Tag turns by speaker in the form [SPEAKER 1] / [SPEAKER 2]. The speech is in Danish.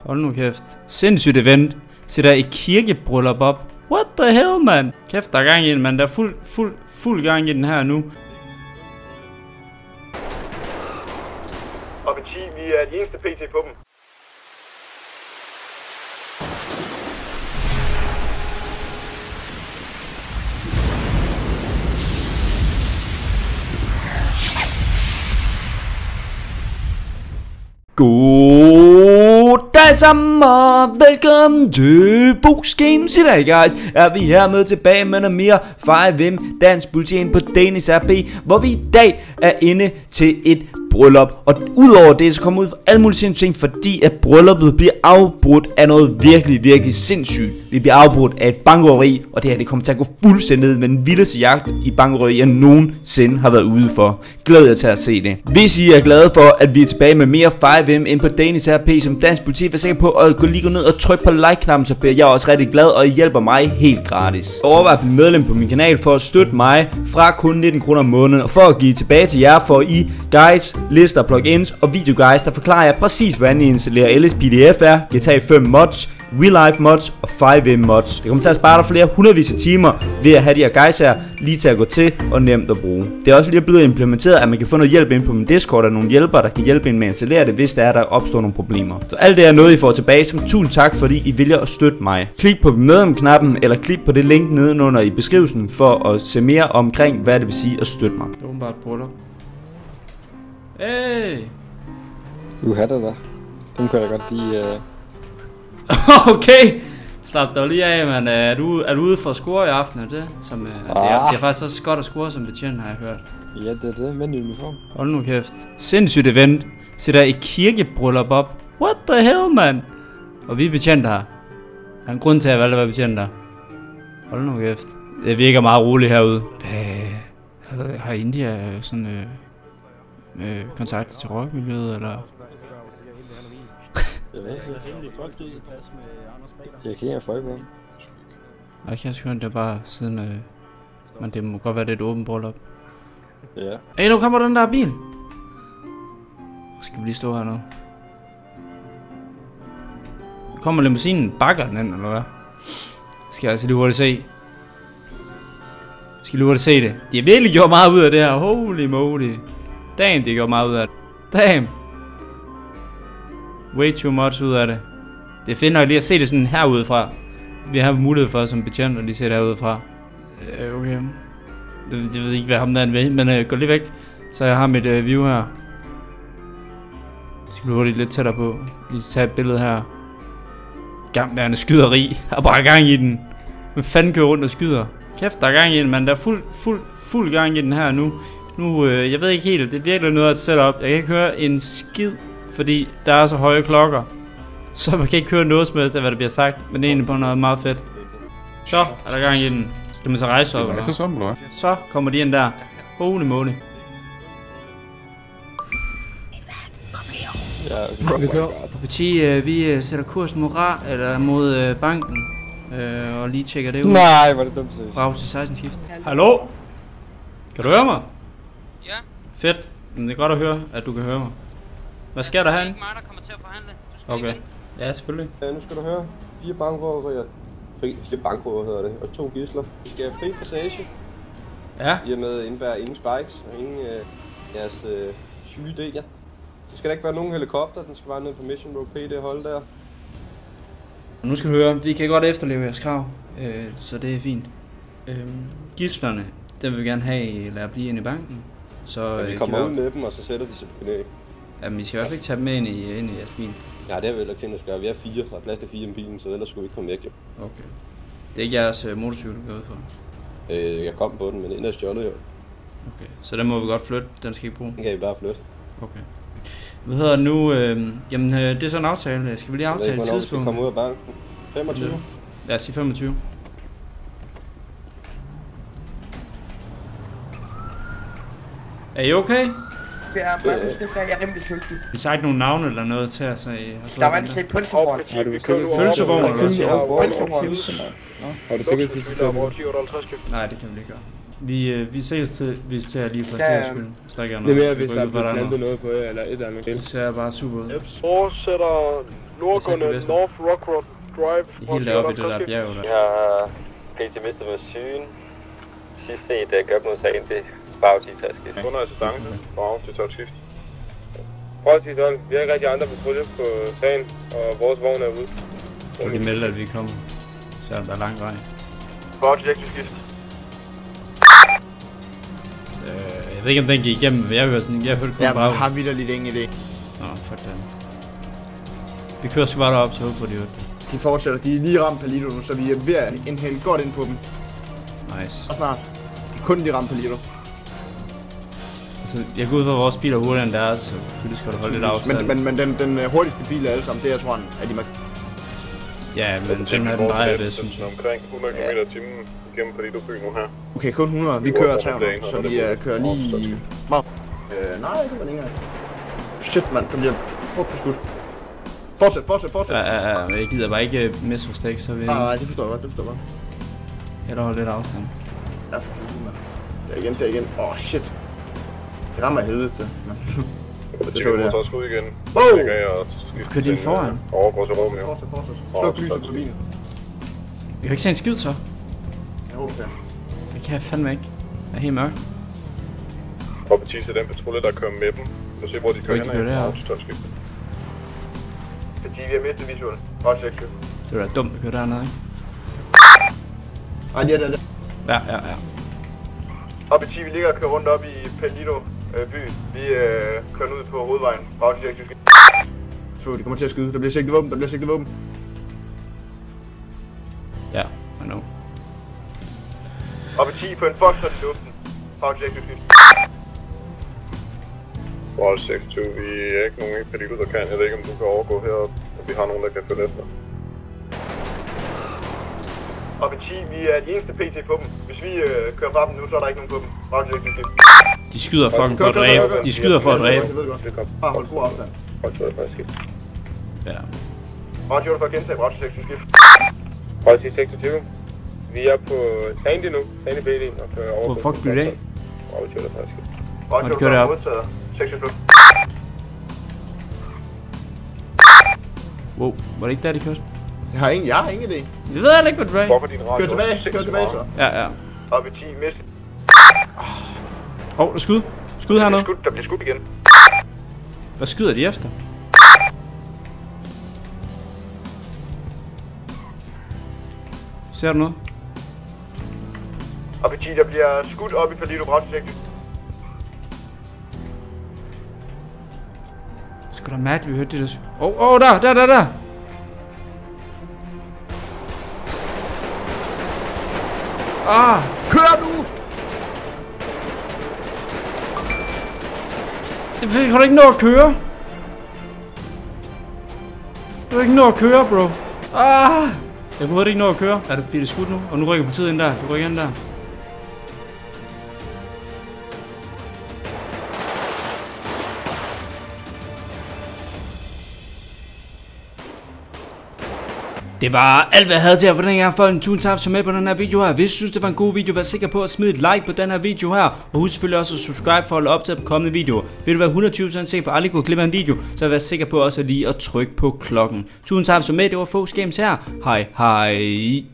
[SPEAKER 1] Hold nu kæft. Sindssygt event. Sætter et kirkebryllup op. What the hell, man? Kæft, der er gang i den, man. Der er fuld gang i den her nu.
[SPEAKER 2] Og Petit, vi er de eneste PT på dem.
[SPEAKER 1] Goddag sammen og velkommen til Fox Games. I dag, guys, er vi her med tilbage med noget mere 5M Dansk Politi ind på Danish RP, hvor vi i dag er inde til et bryllup. Og udover det, så kommer ud for alle mulige sindssyge ting, fordi at brylluppet bliver afbrudt af noget virkelig sindssygt. Vi bliver afbrudt af et bankrøveri, og det her det kommer til at gå fuldstændig ned med den vildeste jagt i bankrøveri, jeg nogensinde har været ude for. Glæder jer til at se det. Hvis I er glade for, at vi er tilbage med mere 5M ind på Danish RP som Dansk Politi, vær sikker på at gå ned og trykke på like-knappen, så bliver jeg også rigtig glad, og I hjælper mig helt gratis. Overvej at blive medlem på min kanal for at støtte mig fra kun 19 kroner om måneden, og for at give tilbage til jer, for I guides, lister, plugins og videoguides, der forklarer jeg præcis, hvordan I installerer LSPDF er, GTA 5 mods, Real Life mods og 5M mods. Det kommer til at spare dig flere hundredvis af timer ved at have de her guides her lige til at gå til og nemt at bruge. Det er også lige blevet implementeret, at man kan få noget hjælp ind på min Discord, og nogle hjælpere, der kan hjælpe en med at installere det, hvis der opstår nogle problemer. Så alt det er noget, I får tilbage, som tusind tak, fordi I vælger at støtte mig. Klik på medlem-knappen, eller klik på det link nedenunder i beskrivelsen, for at se mere omkring, hvad det vil sige at støtte mig. Det er bare et bryllup. Hey!
[SPEAKER 3] Du hatter dig. Dem kan jeg godt lide.
[SPEAKER 1] Okay! Slap dig lige af, man. Er du ude for at score i aften, er det? Som, det er faktisk også godt at score som betjent, har jeg hørt.
[SPEAKER 3] Ja, det er det. Men i uniform.
[SPEAKER 1] Hold nu kæft. Sindssygt event. Sætter et kirkebryllup op. What the hell, man? Og vi er betjent her. Der er en grund til, at jeg valgte at være betjent der. Hold nu kæft. Det virker meget roligt herude. Har India sådan kontakt til rockmiljøet, eller?
[SPEAKER 3] Jeg kan ikke folk med.
[SPEAKER 1] Nej, det kan jeg sgu ikke. Det er bare siden... men det må godt være det et åbent bryllup.
[SPEAKER 3] Ja.
[SPEAKER 1] Hey, nu kommer den der bil! Skal vi lige stå her nu? Kommer limousinen, bakker den ind, eller hvad? Skal jeg altså lige hurtigt se. Skal lige hurtigt se det. De har virkelig gjort meget ud af det her. Holy moly. Damn, de har gjort meget ud af det. Damn. Way too much ud af det. Det er fedt nok lige at se det sådan herudefra. Vi har mulighed for som betjent at lige se det herudefra. Okay. Jeg ved ikke hvad ham der vil, men gå lige væk. Så jeg har mit view her. Skal vi hurtigt lidt tættere på. Lige tage et billede her. Gangværende skyderi. Der er bare gang i den. Hvem fanden kører rundt og skyder? Kæft, der er gang i den, man. Der er fuld gang i den her nu. Jeg ved ikke helt. Det er virkelig noget at sætte op. Jeg kan ikke høre en skid, fordi der er så høje klokker. Så man kan ikke høre noget som helst af, hvad der bliver sagt. Men det er egentlig på noget meget fedt. Så er der gang i den. Skal man så rejse op? Så kommer de ind der. Holy moly. Petit, vi sætter kurs mod banken. Og lige tjekker det ud.
[SPEAKER 3] Nej, var det dumt set.
[SPEAKER 1] Brav til 16 skift. Hallo? Kan du høre mig?
[SPEAKER 4] Ja.
[SPEAKER 1] Fedt. Men det er godt at høre, at du kan høre mig. Hvad sker der herinde?
[SPEAKER 4] Det er ikke mig, der kommer til at forhandle. Du skal
[SPEAKER 1] Okay. Ja, selvfølgelig.
[SPEAKER 3] Ja, nu skal du høre. 4 bankrøverier. 4 bankrøverier hedder det. Og 2 gidsler. Vi skal have fri passage.
[SPEAKER 1] Ja.
[SPEAKER 3] I og med indebærer ingen spikes og ingen jeres syge idéer. Så skal der ikke være nogen helikopter. Den skal bare ned på Mission Road P, det hold der.
[SPEAKER 1] Nu skal du høre, vi kan godt efterleve jeres krav. Så det er fint. Gidslerne, dem vil vi gerne have lade blive ind i banken. Så
[SPEAKER 3] vi kommer ud med dem, og så sætter de sig på knæ.
[SPEAKER 1] Jamen, I skal i hvert fald ikke tage dem med ind i jeres bil.
[SPEAKER 3] Ja, det har vi heller ikke tænkt at gøre. Vi er 4, så er plads til 4 i bilen, så ellers skulle vi ikke komme væk, jo.
[SPEAKER 1] Okay. Det er ikke jeres motorcykel, du går ud for?
[SPEAKER 3] Jeg kom på den, men den er stjålet, jo.
[SPEAKER 1] Okay, så den må vi godt flytte. Den skal I bruge?
[SPEAKER 3] Den kan I bare flytte.
[SPEAKER 1] Okay. Hvad hedder det nu? Jamen, det er sådan en aftale. Skal vi lige aftale et tidspunkt?
[SPEAKER 3] Vi skal komme ud af banken. 25.
[SPEAKER 1] Lad os sige 25. Er I okay?
[SPEAKER 5] Ja, jeg synes det er jeg er rimelig sulten.
[SPEAKER 1] I har ikke nogen navne eller noget til at sige?
[SPEAKER 5] Der var en slet pølsevogn.
[SPEAKER 1] Har du pølsevogn eller
[SPEAKER 5] pølsevogn?
[SPEAKER 3] Har du sikkert pølsevogn?
[SPEAKER 1] Nej, det kan vi ikke gøre. Vi ses hvis til at lige få til at skylde. Hvis der ikke er
[SPEAKER 3] Det er
[SPEAKER 1] noget.
[SPEAKER 3] mere, hvis der er plantet noget på jer, eller et eller andet.
[SPEAKER 1] Så ser jeg bare super ud.
[SPEAKER 2] Oversætter Nordgående North Rockwood Drive.
[SPEAKER 6] Helt deroppe i det der bjerg der.
[SPEAKER 3] Vi har pt. mistet med syn. Sidst set, der gør mod sagen til Bravo 10-taske.
[SPEAKER 2] Under assistance. Bravo til touchskift. Bravo 10-12. Vi har ikke rigtig andre patruljer på sagen, og vores vogn er ude.
[SPEAKER 6] Så de melder, at vi kommer. Selvom der er lang vej.
[SPEAKER 2] Bravo til skift.
[SPEAKER 6] Jeg ved ikke om den gik igennem, jeg hørte kun
[SPEAKER 7] Ja,
[SPEAKER 6] Bravo.
[SPEAKER 7] har vi da lidt ingen idé.
[SPEAKER 6] Nå, fuck det. Vi kører sgu bare derop til håb på de 8.
[SPEAKER 7] De fortsætter, de er lige ramt Palito nu, så vi er ved at indhente godt ind på dem.
[SPEAKER 6] Nice.
[SPEAKER 7] Og snart. Kun de ramt Palito.
[SPEAKER 6] Altså, jeg går ud fra vores biler hurtigere end deres, så vi skal holde lidt afstand.
[SPEAKER 7] Men den hurtigste bil af alle sammen, det er, tror jeg, er de
[SPEAKER 6] Ja, men den her den drejer det, synes jeg.
[SPEAKER 2] Omkring 100 km/t gennem Palito by nu her.
[SPEAKER 7] Okay, kun 100. Vi kører 300, så vi kører lige... Nej, det var det ikke engang. Shit, mand, der bliver brugt på skud. Fortsæt.
[SPEAKER 6] Ja, jeg gider bare ikke misforstæk, så vi...
[SPEAKER 7] Nej, det forstår jeg godt,
[SPEAKER 6] Jeg holder lidt afstand.
[SPEAKER 7] Ja, for helvede, mand. Der igen. Shit. Det rammer helvede til, mand.
[SPEAKER 2] Det så vi så også ud igen.
[SPEAKER 7] Wow!
[SPEAKER 6] Kør din foran.
[SPEAKER 2] Overgår til Romeo.
[SPEAKER 7] Fortsæt. Sluk lyset på bilen.
[SPEAKER 6] Jeg kan ikke se en skid så.
[SPEAKER 7] Jeg håber det.
[SPEAKER 6] Det kan jeg fandme ikke. Det er helt mørkt.
[SPEAKER 2] Og Betis er den patrulje, der kører med dem. Du se, hvor de kører hen ad. Betis, vi har mistet visuelt. Bare tjek det.
[SPEAKER 6] Det var da dumt at køre dernede, ikke?
[SPEAKER 7] Ej, det er det.
[SPEAKER 6] Ja.
[SPEAKER 2] Og Betis, vi ligger og kører rundt op i Palito by. Vi kører ud på hovedvejen. Bare tjek det.
[SPEAKER 7] Så de kommer til at skyde. Der bliver sigtet våben.
[SPEAKER 6] Ja, I know.
[SPEAKER 2] Og Betis på en Foxtrot i luften. Bare tjek det. Bravo 26, vi er ikke nogen i Palito, der kan. Jeg ved ikke, om du kan overgå heroppe. Vi har nogen, der kan følge efter. Og Betis, vi er de eneste PT på dem. Hvis vi kører fra dem nu, så er der ikke nogen på dem. Bare tjek det.
[SPEAKER 6] De skyder fucking for at dræbe. De skyder for at dræbe.
[SPEAKER 7] Jeg ved godt. Bare hold god afstand.
[SPEAKER 6] Ja.
[SPEAKER 2] Radio for at gentage, Bravo 26. Bravo 26. Vi er på Sandy nu. Sandy BD.
[SPEAKER 6] Hvor fuck bliver det af?
[SPEAKER 2] Bravo 26.
[SPEAKER 6] Og de kører det op. Wow, var det ikke der, de kørte?
[SPEAKER 7] Jeg har ingen idé.
[SPEAKER 6] Jeg ved heller ikke, hvad det er.
[SPEAKER 7] Kør tilbage så.
[SPEAKER 6] Ja.
[SPEAKER 2] Og Betis mist.
[SPEAKER 6] Der er skud. Skud hernede.
[SPEAKER 2] Der bliver skudt igen.
[SPEAKER 6] Hvad skyder de efter? Ser du noget?
[SPEAKER 2] Og Betis, der bliver skudt op i Palito Bravo 26.
[SPEAKER 6] Sgu da mad, vi hørte det der. Der.
[SPEAKER 7] Kør nu!
[SPEAKER 6] Det kan du ikke nå at køre. Du kan ikke nå at køre, bro. Jeg kunne ikke nå at køre. Er det bliver det skudt nu? Og nu rykker politiet ind der. Du rykker ind der. Det var alt, hvad jeg havde til jer for den her gang. Tusind tak for med på den her video her. Hvis du synes, det var en god video, vær sikker på at smide et like på den her video her. Og husk selvfølgelig også at subscribe for at holde op til kommende videoer. Vil du være 120% sikker på at aldrig kunne klippe en video, så vær sikker på også lige at trykke på klokken. Tusind tak for med. Det var Fox Games her. Hej.